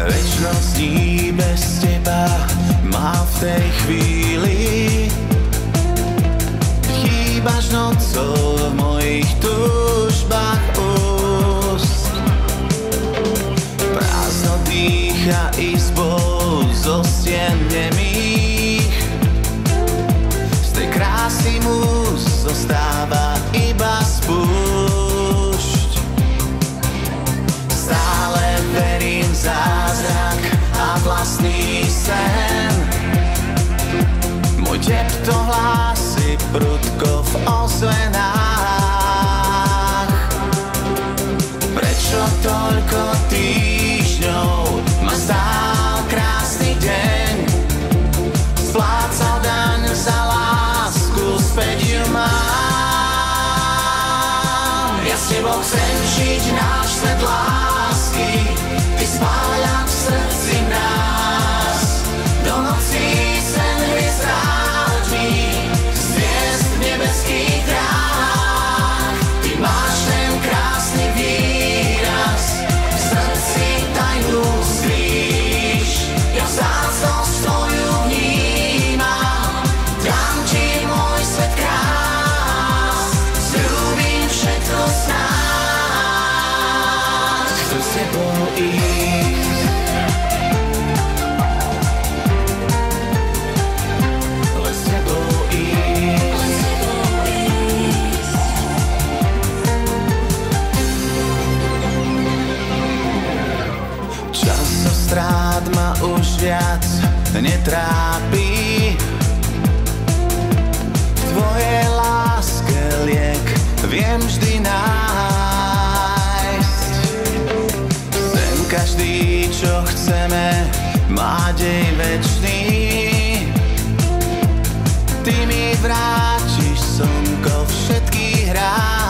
Večnosť dní bez teba má v tej chvíli. Chýbaš nocou v mojich túžbách úst. Prázdno dýcha izbou zo stien nemých. Z tej krásy múz zostáva iba spúšť. Stále verím v zázrak a vlastný sen. Môj tep to hlási prudko v ozvenách. Prečo toľko týždňov ma stál krásny deň? Splácal daň za lásku, späť ju mám. Ja s tebou chcem žiť náš svet lásky, ty spáľať v srdci nás. Do nocí sen hviezd ráďmi, zviezd v nebeských drách. Ty máš ten krásny výraz, v srdci tajnú skrýš. Ja vzácnosť tvoju vnímam, dám ti môj svet krás. Sľúbim všetko snáď, chcem s tebou ísť. Ale s tebou ísť. Časostrát ma už viac netrápi. V tvojej láske liek viem vždy nájsť. Sen každý, čo chceme, má dej večný. Ty mi vrátiš slnko všetkých rád.